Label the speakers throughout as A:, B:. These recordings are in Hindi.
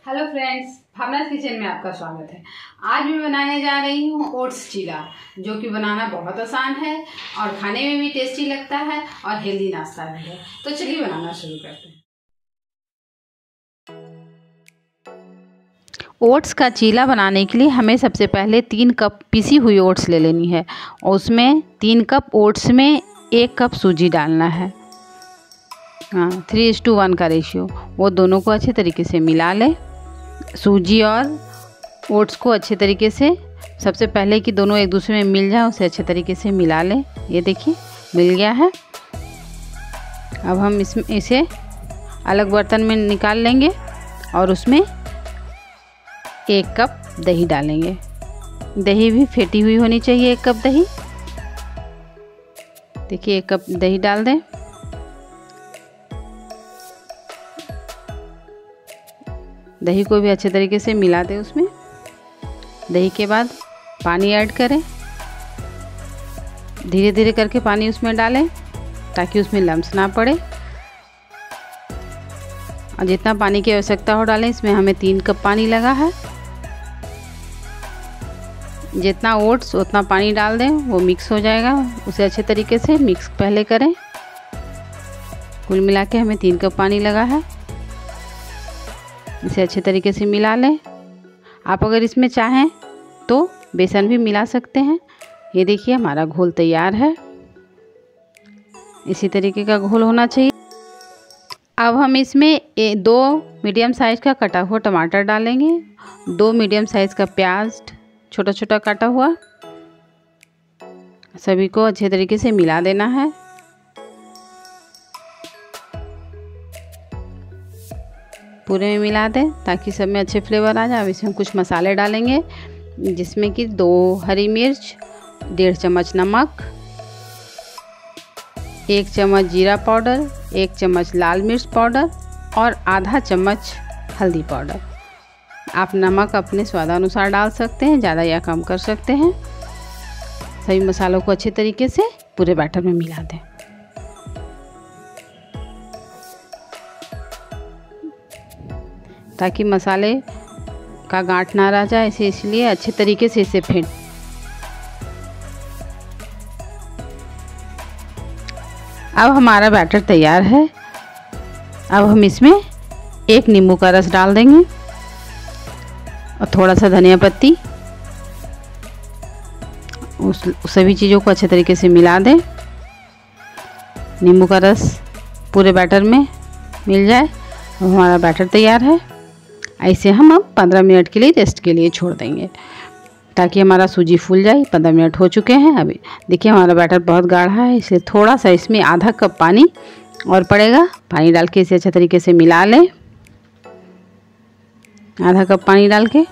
A: हेलो फ्रेंड्स, भावनास किचन में आपका स्वागत है। आज मैं बनाने जा रही हूँ ओट्स चीला, जो कि बनाना बहुत आसान है और खाने में भी टेस्टी लगता है और हेल्दी नाश्ता भी है। तो चलिए बनाना शुरू करते हैं।
B: ओट्स का चीला बनाने के लिए हमें सबसे पहले 3 कप पिसी हुई ओट्स ले लेनी है और उसमें 3 कप ओट्स में 1 कप सूजी डालना है। 3:1 का रेशियो। वो दोनों को अच्छे तरीके से मिला लें। सूजी और ओट्स को अच्छे तरीके से, सबसे पहले कि दोनों एक दूसरे में मिल जाए, उसे अच्छे तरीके से मिला लें। ये देखिए मिल गया है। अब हम इसे अलग बर्तन में निकाल लेंगे और उसमें 1 कप दही डालेंगे। दही भी फेंटी हुई होनी चाहिए। 1 कप दही, देखिए 1 कप दही डाल दें। दही को भी अच्छे तरीके से मिला दें उसमें। दही के बाद पानी ऐड करें। धीरे धीरे करके पानी उसमें डालें ताकि उसमें लम्स ना पड़े। और जितना पानी की आवश्यकता हो डालें। इसमें हमें 3 कप पानी लगा है। जितना ओट्स उतना पानी डाल दें, वो मिक्स हो जाएगा। उसे अच्छे तरीके से मिक्स पहले करें। कुल मिला के हमें 3 कप पानी लगा है। इसे अच्छे तरीके से मिला लें। आप अगर इसमें चाहें तो बेसन भी मिला सकते हैं। ये देखिए हमारा घोल तैयार है। इसी तरीके का घोल होना चाहिए। अब हम इसमें 2 मीडियम साइज़ का कटा हुआ टमाटर डालेंगे, 2 मीडियम साइज़ का प्याज छोटा छोटा काटा हुआ। सभी को अच्छे तरीके से मिला देना है। पूरे में मिला दें ताकि सब में अच्छे फ्लेवर आ जाए। अब इसमें कुछ मसाले डालेंगे, जिसमें कि 2 हरी मिर्च, 1.5 चम्मच नमक, 1 चम्मच जीरा पाउडर, 1 चम्मच लाल मिर्च पाउडर और आधा चम्मच हल्दी पाउडर। आप नमक अपने स्वादानुसार डाल सकते हैं, ज़्यादा या कम कर सकते हैं। सभी मसालों को अच्छे तरीके से पूरे बैटर में मिला दें। ताकि मसाले का गांठ ना रह जाए, इसलिए अच्छे तरीके से इसे फेंट। अब हमारा बैटर तैयार है। अब हम इसमें 1 नींबू का रस डाल देंगे और थोड़ा सा धनिया पत्ती। उस सभी चीज़ों को अच्छे तरीके से मिला दें। नींबू का रस पूरे बैटर में मिल जाए। अब हमारा बैटर तैयार है। ऐसे हम अब 15 मिनट के लिए रेस्ट के लिए छोड़ देंगे ताकि हमारा सूजी फूल जाए। 15 मिनट हो चुके हैं। अभी देखिए हमारा बैटर बहुत गाढ़ा है, इसलिए थोड़ा सा इसमें आधा कप पानी और पड़ेगा। पानी डाल के इसे अच्छे तरीके से मिला लें। आधा कप पानी डाल के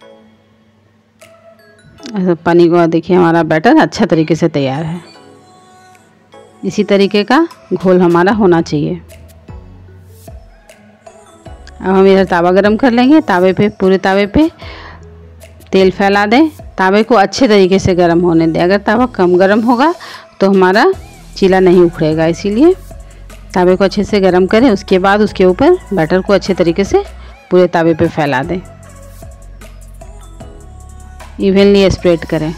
B: पानी को देखिए हमारा बैटर अच्छा तरीके से तैयार है। इसी तरीके का घोल हमारा होना चाहिए। अब हम इधर तावा गरम कर लेंगे। तावे पे, पूरे तावे पे तेल फैला दें। तावे को अच्छे तरीके से गरम होने दें। अगर तावा कम गरम होगा तो हमारा चीला नहीं उखड़ेगा, इसीलिए तावे को अच्छे से गरम करें। उसके बाद उसके ऊपर बैटर को अच्छे तरीके से पूरे तावे पे फैला दें। इवनली स्प्रेड करें।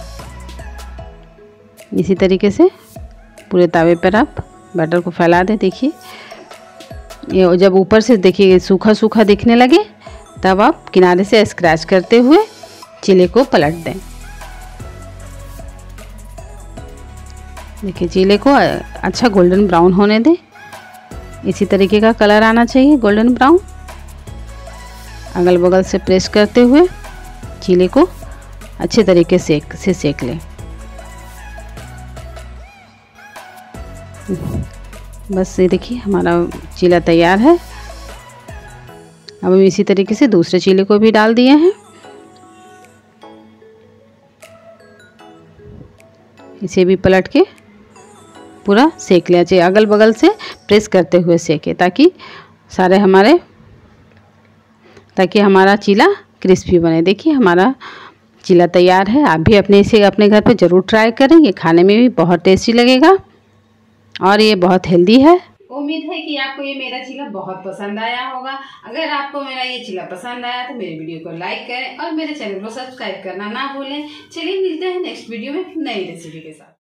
B: इसी तरीके से पूरे तावे पर आप बैटर को फैला दें। देखिए ये जब ऊपर से देखिए सूखा सूखा दिखने लगे, तब आप किनारे से स्क्रैच करते हुए चीले को पलट दें। देखिए चीले को अच्छा गोल्डन ब्राउन होने दें। इसी तरीके का कलर आना चाहिए, गोल्डन ब्राउन। अगल बगल से प्रेस करते हुए चीले को अच्छे तरीके से सेक लें। बस ये देखिए हमारा चीला तैयार है। अब हम इसी तरीके से दूसरे चीले को भी डाल दिए हैं। इसे भी पलट के पूरा सेक लिया चाहिए। अगल बगल से प्रेस करते हुए सेके ताकि हमारा चीला क्रिस्पी बने। देखिए हमारा चीला तैयार है। आप भी इसे अपने घर पे ज़रूर ट्राई करें। ये खाने में भी बहुत टेस्टी लगेगा और ये बहुत हेल्दी है।
A: उम्मीद है कि आपको ये मेरा चीला बहुत पसंद आया होगा। अगर आपको मेरा ये चीला पसंद आया तो मेरे वीडियो को लाइक करें और मेरे चैनल को सब्सक्राइब करना ना भूलें। चलिए मिलते हैं नेक्स्ट वीडियो में नई रेसिपी के साथ।